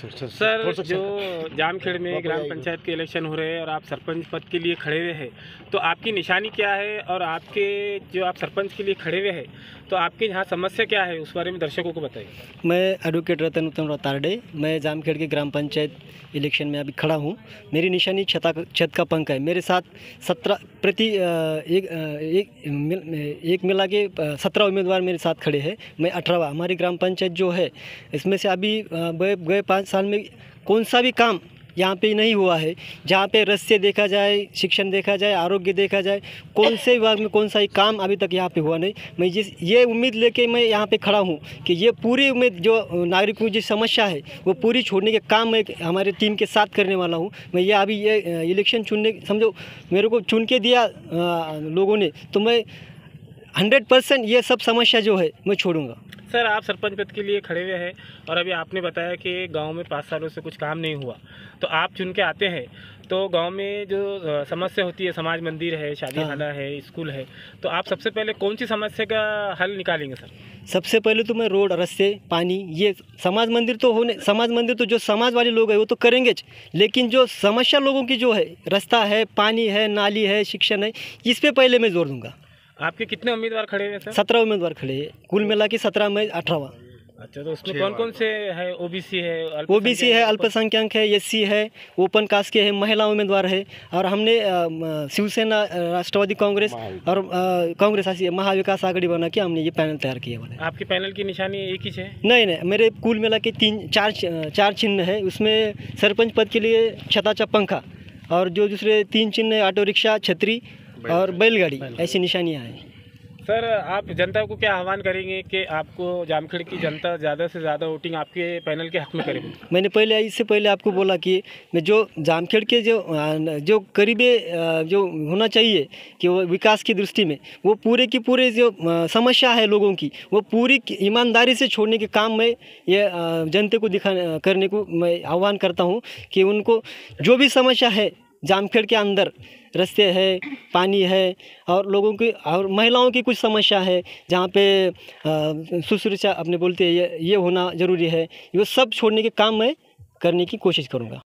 Sir, जो जामखेड़ में ग्राम पंचायत के इलेक्शन हो रहे हैं और आप सरपंच पद के लिए खड़े हुए हैं, तो आपकी निशानी क्या है और आपके जो आप सरपंच के लिए खड़े हुए हैं तो आपके यहाँ समस्या क्या है, उस बारे में दर्शकों को बताइए। मैं एडवोकेट रतन उत्तम तारडे, मैं जामखेड़ के ग्राम पंचायत इलेक्शन में अभी खड़ा हूँ। मेरी निशानी छत का पंख है। मेरे साथ 17 प्रति एक मिला के 17 उम्मीदवार मेरे साथ खड़े हैं। मैं 18वां। हमारी ग्राम पंचायत जो है इसमें से अभी गए 5 साल में कौन सा भी काम यहाँ पे नहीं हुआ है। जहाँ पे रस्ते देखा जाए, शिक्षण देखा जाए, आरोग्य देखा जाए, कौन से विभाग में कौन सा ही काम अभी तक यहाँ पे हुआ नहीं। मैं ये उम्मीद लेके मैं यहाँ पे खड़ा हूँ कि ये पूरी उम्मीद जो नागरिकों की समस्या है वो पूरी छोड़ने के काम मैं हमारे टीम के साथ करने वाला हूँ। मैं ये अभी ये इलेक्शन चुनने समझो मेरे को चुन के दिया लोगों ने, तो मैं 100% ये सब समस्या जो है मैं छोड़ूंगा। सर, आप सरपंच पद के लिए खड़े हुए हैं और अभी आपने बताया कि गांव में 5 सालों से कुछ काम नहीं हुआ, तो आप चुन के आते हैं तो गांव में जो समस्या होती है, समाज मंदिर है, शादी खाना है, स्कूल है, तो आप सबसे पहले कौन सी समस्या का हल निकालेंगे सर? सबसे पहले तो मैं रोड, रास्ते, पानी, ये समाज मंदिर तो जो समाज वाले लोग हैं वो तो करेंगे, लेकिन जो समस्या लोगों की जो है, रास्ता है, पानी है, नाली है, शिक्षण है, इस पे पहले मैं जोर दूंगा। आपके कितने उम्मीदवार खड़े हैं सर? 17 उम्मीदवार खड़े हैं, कुल मिला के 17 में 18वां। अच्छा, तो उसमें कौन कौन से है? ओबीसी है, अल्पसंख्यक है, एससी है, ओपन कास्ट के है, महिला उम्मीदवार है, और हमने शिवसेना, राष्ट्रवादी कांग्रेस और कांग्रेस ऐसी महाविकास आघाड़ी बना के हमने ये पैनल तैयार किया हुआ है। आपके पैनल की निशानी एक ही है? नहीं, मेरे कुल मिला के 4 चिन्ह है। उसमें सरपंच पद के लिए छताचा पंखा, और जो दूसरे 3 चिन्ह है ऑटो रिक्शा, छतरी और बैलगाड़ी, ऐसी निशानियाँ हैं। सर, आप जनता को क्या आह्वान करेंगे कि आपको जामखेड़ की जनता ज़्यादा से ज़्यादा वोटिंग आपके पैनल के हक में करेगी? मैंने इससे पहले आपको बोला कि मैं जो जामखेड़ के जो करीबे जो होना चाहिए कि वो विकास की दृष्टि में वो पूरे की पूरे जो समस्या है लोगों की, वो पूरी ईमानदारी से छोड़ने के काम में ये जनता को करने को मैं आह्वान करता हूँ कि उनको जो भी समस्या है जामखेड़ के अंदर, रास्ते है, पानी है, और लोगों की और महिलाओं की कुछ समस्या है जहाँ पे सुश्रूषा अपने बोलते हैं ये होना ज़रूरी है, वो सब छोड़ने के काम मैं करने की कोशिश करूँगा।